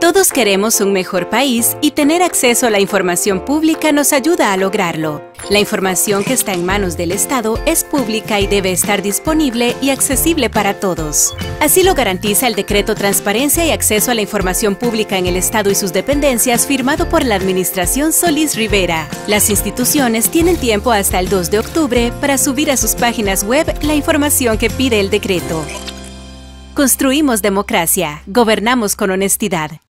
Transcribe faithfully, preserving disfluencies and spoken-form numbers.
Todos queremos un mejor país y tener acceso a la información pública nos ayuda a lograrlo. La información que está en manos del Estado es pública y debe estar disponible y accesible para todos. Así lo garantiza el Decreto Transparencia y Acceso a la Información Pública en el Estado y sus dependencias, firmado por la Administración Solís Rivera. Las instituciones tienen tiempo hasta el dos de octubre para subir a sus páginas web la información que pide el decreto. Construimos democracia. Gobernamos con honestidad.